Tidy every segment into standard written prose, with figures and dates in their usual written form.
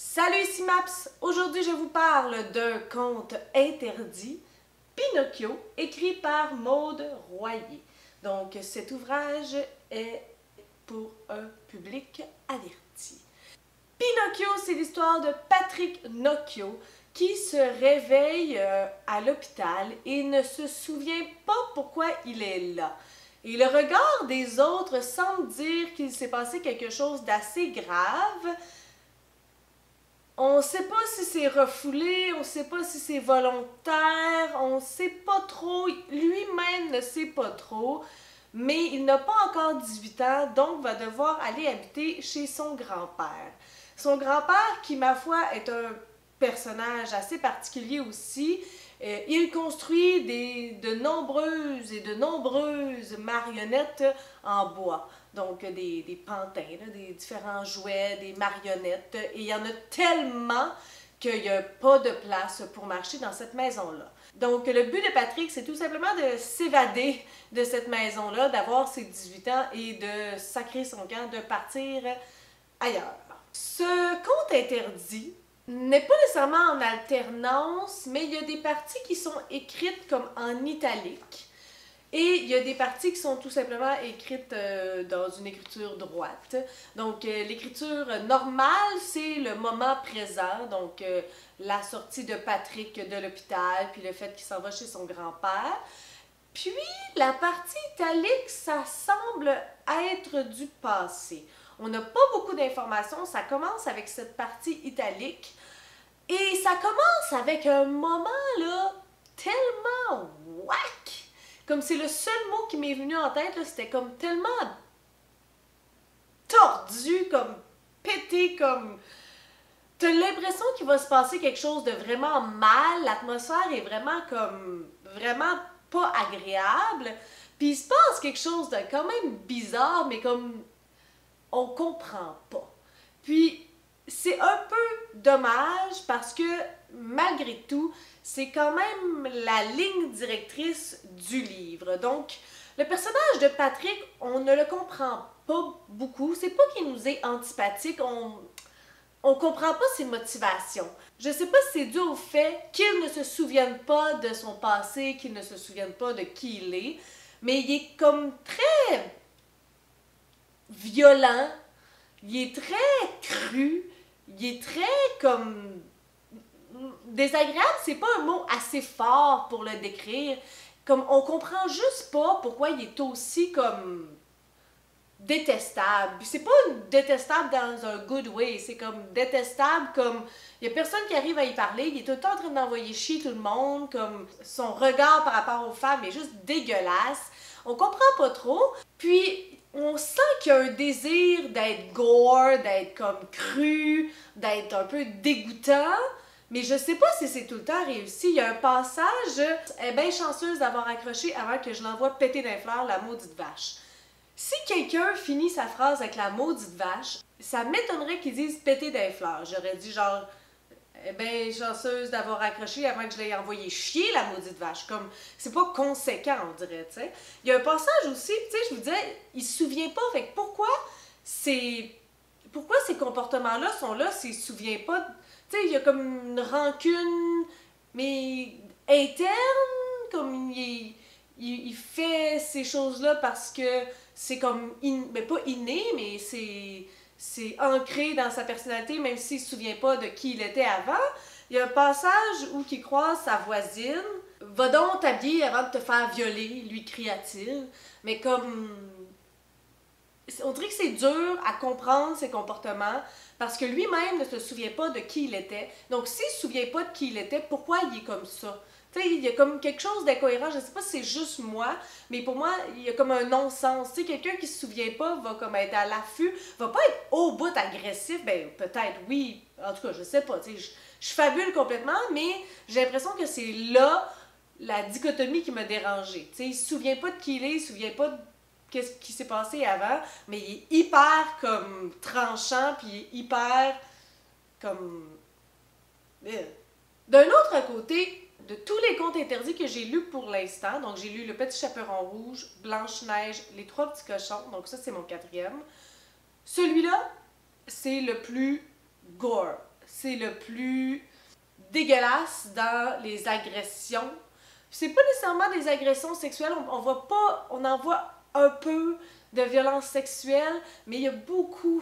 Salut ici Maps! Aujourd'hui je vous parle d'un conte interdit, Pinocchio, écrit par Maude Royer. Donc cet ouvrage est pour un public averti. Pinocchio, c'est l'histoire de Patrick Nocchio qui se réveille à l'hôpital et ne se souvient pas pourquoi il est là. Et le regard des autres semble dire qu'il s'est passé quelque chose d'assez grave. On ne sait pas si c'est refoulé, on ne sait pas si c'est volontaire, on ne sait pas trop, lui-même ne sait pas trop, mais il n'a pas encore 18 ans, donc va devoir aller habiter chez son grand-père. Son grand-père, qui ma foi est un personnage assez particulier aussi, il construit de nombreuses marionnettes en bois. Donc des pantins, là, des différents jouets, des marionnettes. Et il y en a tellement qu'il n'y a pas de place pour marcher dans cette maison-là. Donc le but de Patrick, c'est tout simplement de s'évader de cette maison-là, d'avoir ses 18 ans et de sacrer son camp, de partir ailleurs. Ce conte interdit n'est pas nécessairement en alternance, mais il y a des parties qui sont écrites comme en italique. Et il y a des parties qui sont tout simplement écrites dans une écriture droite. Donc, l'écriture normale, c'est le moment présent, donc la sortie de Patrick de l'hôpital, puis le fait qu'il s'en va chez son grand-père. Puis, la partie italique, ça semble être du passé. On n'a pas beaucoup d'informations, ça commence avec cette partie italique. Et ça commence avec un moment, là, tellement whack! Comme c'est le seul mot qui m'est venu en tête, c'était comme tellement tordu, comme pété, comme... T'as l'impression qu'il va se passer quelque chose de vraiment mal, l'atmosphère est vraiment comme... vraiment pas agréable, puis il se passe quelque chose de quand même bizarre, mais comme... on comprend pas. Puis c'est un peu dommage parce que malgré tout, c'est quand même la ligne directrice du livre. Donc, le personnage de Patrick, on ne le comprend pas beaucoup. C'est pas qu'il nous est antipathique, on comprend pas ses motivations. Je sais pas si c'est dû au fait qu'il ne se souvienne pas de son passé, qu'il ne se souvienne pas de qui il est, mais il est comme très violent, il est très cru, il est très comme... désagréable, c'est pas un mot assez fort pour le décrire. Comme on comprend juste pas pourquoi il est aussi comme détestable. C'est pas détestable dans un good way, c'est comme détestable comme il y a personne qui arrive à y parler, il est tout le temps en train d'envoyer chier tout le monde, comme son regard par rapport aux femmes est juste dégueulasse. On comprend pas trop. Puis on sent qu'il y a un désir d'être gore, d'être comme cru, d'être un peu dégoûtant. Mais je sais pas si c'est tout le temps réussi. Il y a un passage, elle est bien chanceuse d'avoir accroché avant que je l'envoie péter d'un fleur la maudite vache. Si quelqu'un finit sa phrase avec la maudite vache, ça m'étonnerait qu'il dise péter d'un fleur. J'aurais dit genre, elle est bien chanceuse d'avoir accroché avant que je l'aie envoyé chier la maudite vache. Comme, c'est pas conséquent, on dirait, tu sais. Il y a un passage aussi, tu sais, je vous disais, il se souvient pas. Fait que pourquoi ces comportements-là sont là s'il se souvient pas? Tu sais, il y a comme une rancune, mais interne, comme il fait ces choses-là parce que c'est comme, mais pas inné, mais c'est ancré dans sa personnalité, même s'il se souvient pas de qui il était avant. Il y a un passage où il croise sa voisine. « Va donc t'habiller avant de te faire violer », lui cria-t-il. Mais comme... on dirait que c'est dur à comprendre ses comportements parce que lui-même ne se souvient pas de qui il était. Donc, s'il ne se souvient pas de qui il était, pourquoi il est comme ça? Tu sais, il y a comme quelque chose d'incohérent. Je ne sais pas si c'est juste moi, mais pour moi, il y a comme un non-sens. Tu sais, quelqu'un qui ne se souvient pas va comme être à l'affût, va pas être au bout agressif. Ben, peut-être, oui. En tout cas, je sais pas. Tu sais, je fabule complètement, mais j'ai l'impression que c'est là la dichotomie qui m'a dérangée. Tu sais, il ne se souvient pas de qui il est, il ne se souvient pas de qu'est-ce qui s'est passé avant, mais il est hyper comme tranchant, puis il est hyper comme... D'un autre côté, de tous les contes interdits que j'ai lus pour l'instant, donc j'ai lu Le Petit Chaperon Rouge, Blanche-Neige, Les Trois Petits Cochons, donc ça c'est mon 4e, celui-là, c'est le plus gore. c'est le plus dégueulasse dans les agressions. C'est pas nécessairement des agressions sexuelles, on en voit un peu de violence sexuelle, mais il y a beaucoup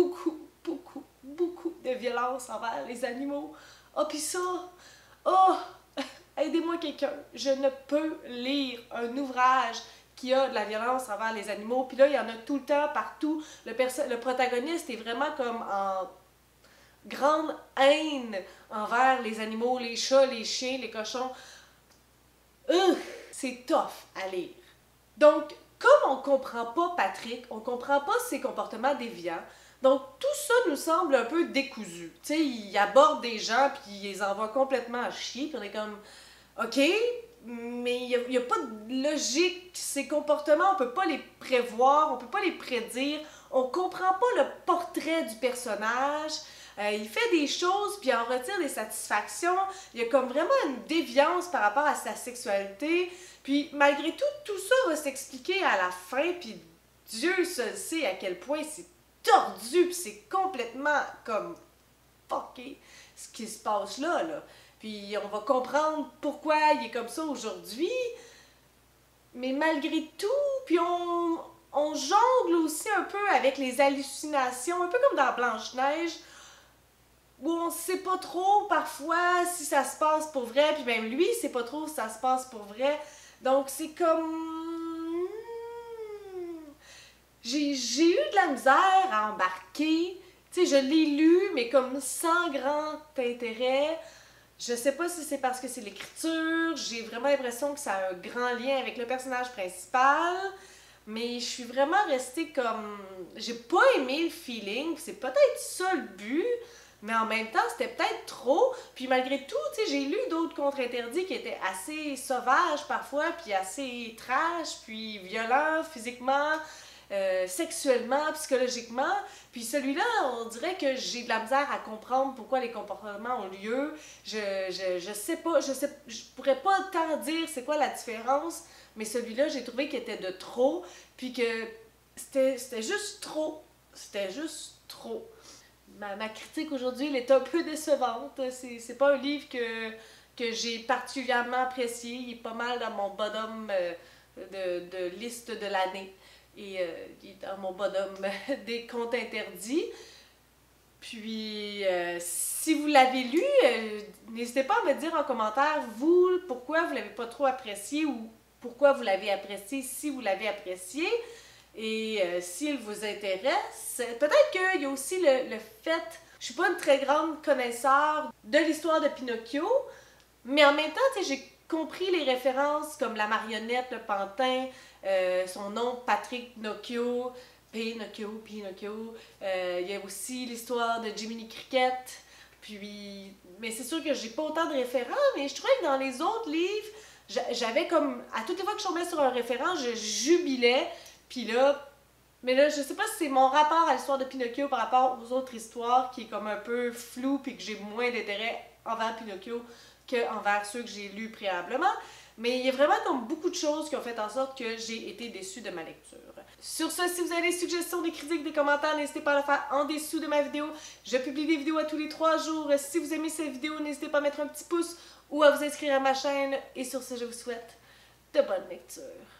de violence envers les animaux. Oh, pis ça, oh, aidez-moi quelqu'un, je ne peux lire un ouvrage qui a de la violence envers les animaux, puis là, il y en a tout le temps, partout. Le protagoniste est vraiment comme en grande haine envers les animaux, les chats, les chiens, les cochons. C'est tough à lire. Donc, comme on comprend pas Patrick, on comprend pas ses comportements déviants, donc tout ça nous semble un peu décousu. Tu sais, il aborde des gens puis il les envoie complètement à chier, puis on est comme, ok, mais il y a pas de logique. Ces comportements, on peut pas les prévoir, on peut pas les prédire, on comprend pas le portrait du personnage. Il fait des choses, puis en retire des satisfactions. Il y a comme vraiment une déviance par rapport à sa sexualité. Puis malgré tout, tout ça va s'expliquer à la fin, puis Dieu seul sait à quel point c'est tordu, puis c'est complètement comme fucké ce qui se passe là. Puis on va comprendre pourquoi il est comme ça aujourd'hui. Mais malgré tout, puis on jongle aussi un peu avec les hallucinations, un peu comme dans Blanche-Neige, où on sait pas trop parfois si ça se passe pour vrai, puis même lui sait pas trop si ça se passe pour vrai. Donc c'est comme... J'ai eu de la misère à embarquer. Tu sais, je l'ai lu, mais comme sans grand intérêt. Je sais pas si c'est parce que c'est l'écriture, j'ai vraiment l'impression que ça a un grand lien avec le personnage principal. Mais je suis vraiment restée comme... J'ai pas aimé le feeling, c'est peut-être ça le but. Mais en même temps, c'était peut-être trop. Puis malgré tout, tu sais, j'ai lu d'autres contre-interdits qui étaient assez sauvages parfois, puis assez trash, puis violents physiquement, sexuellement, psychologiquement. Puis celui-là, on dirait que j'ai de la misère à comprendre pourquoi les comportements ont lieu. Je sais pas, je pourrais pas tant dire c'est quoi la différence, mais celui-là, j'ai trouvé qu'il était de trop, puis que c'était juste trop. C'était juste trop. Ma critique aujourd'hui, elle est un peu décevante. C'est pas un livre que j'ai particulièrement apprécié. Il est pas mal dans mon bottom de liste de l'année. Et il est dans mon bottom des contes interdits. Puis, si vous l'avez lu, n'hésitez pas à me dire en commentaire, vous, pourquoi vous l'avez pas trop apprécié ou pourquoi vous l'avez apprécié, si vous l'avez apprécié. Et s'il vous intéresse, peut-être qu'il y a aussi le fait, je suis pas une très grande connaisseur de l'histoire de Pinocchio, mais en même temps, j'ai compris les références comme la marionnette, le pantin, son nom Patrick Pinocchio, Pinocchio. Il y a aussi l'histoire de Jiminy Cricket. Puis, mais c'est sûr que j'ai pas autant de référents, mais je trouvais que dans les autres livres, j'avais comme, à toutes les fois que je tombais sur un référent, je jubilais. Puis là, mais là, je sais pas si c'est mon rapport à l'histoire de Pinocchio par rapport aux autres histoires qui est comme un peu flou puis que j'ai moins d'intérêt envers Pinocchio qu'envers ceux que j'ai lus préalablement. Mais il y a vraiment comme beaucoup de choses qui ont fait en sorte que j'ai été déçue de ma lecture. Sur ce, si vous avez des suggestions, des critiques, des commentaires, n'hésitez pas à le faire en dessous de ma vidéo. Je publie des vidéos à tous les 3 jours. Si vous aimez cette vidéo, n'hésitez pas à mettre un petit pouce ou à vous inscrire à ma chaîne. Et sur ce, je vous souhaite de bonnes lectures.